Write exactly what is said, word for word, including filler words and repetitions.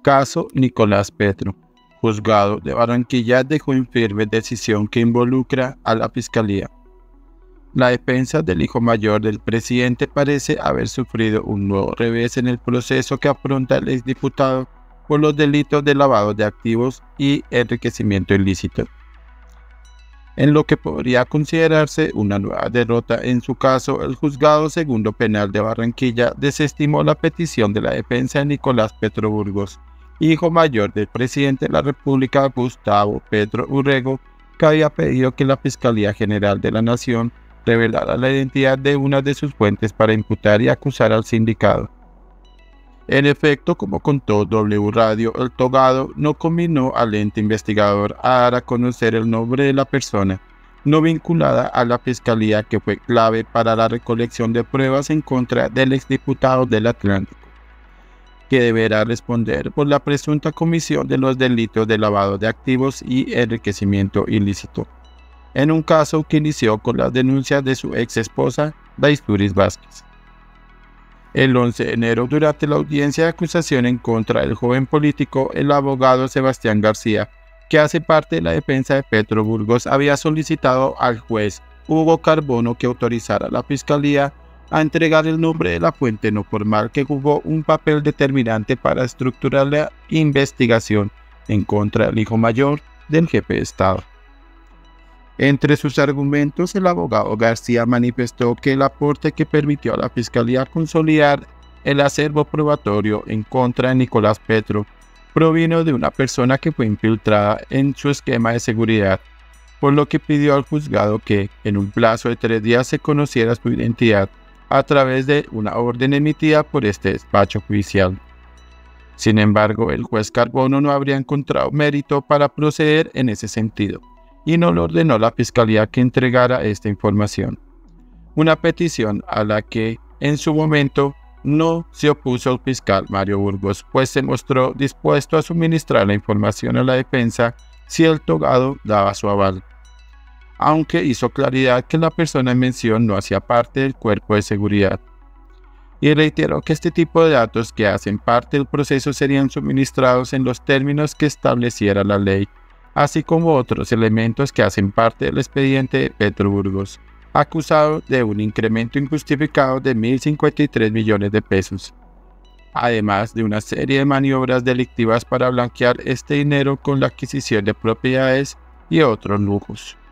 Caso Nicolás Petro. Juzgado de Barranquilla dejó en firme decisión que involucra a la Fiscalía. La defensa del hijo mayor del presidente parece haber sufrido un nuevo revés en el proceso que afronta el exdiputado por los delitos de lavado de activos y enriquecimiento ilícito. En lo que podría considerarse una nueva derrota en su caso, el Juzgado Segundo Penal de Barranquilla desestimó la petición de la defensa de Nicolás Petro Burgos, hijo mayor del presidente de la República Gustavo Petro Urrego, que había pedido que la Fiscalía General de la Nación revelara la identidad de una de sus fuentes para imputar y acusar al sindicado. En efecto, como contó W Radio, el togado no combinó al ente investigador a dar a conocer el nombre de la persona no vinculada a la Fiscalía, que fue clave para la recolección de pruebas en contra del exdiputado del Atlántico, que deberá responder por la presunta comisión de los delitos de lavado de activos y enriquecimiento ilícito, en un caso que inició con las denuncias de su ex esposa, Daisturis Vázquez. El once de enero, durante la audiencia de acusación en contra del joven político, el abogado Sebastián García, que hace parte de la defensa de Petro Burgos, había solicitado al juez Hugo Carbono que autorizara a la Fiscalía a entregar el nombre de la fuente no formal que jugó un papel determinante para estructurar la investigación en contra del hijo mayor del jefe de Estado. Entre sus argumentos, el abogado García manifestó que el aporte que permitió a la Fiscalía consolidar el acervo probatorio en contra de Nicolás Petro provino de una persona que fue infiltrada en su esquema de seguridad, por lo que pidió al juzgado que, en un plazo de tres días, se conociera su identidad a través de una orden emitida por este despacho judicial. Sin embargo, el juez Carbono no habría encontrado mérito para proceder en ese sentido, y no le ordenó a la Fiscalía que entregara esta información, una petición a la que en su momento no se opuso el fiscal Mario Burgos, pues se mostró dispuesto a suministrar la información a la defensa si el togado daba su aval, aunque hizo claridad que la persona en mención no hacía parte del cuerpo de seguridad, y reiteró que este tipo de datos que hacen parte del proceso serían suministrados en los términos que estableciera la ley, así como otros elementos que hacen parte del expediente de Petro Burgos, acusado de un incremento injustificado de mil cincuenta y tres millones de pesos, además de una serie de maniobras delictivas para blanquear este dinero con la adquisición de propiedades y otros lujos.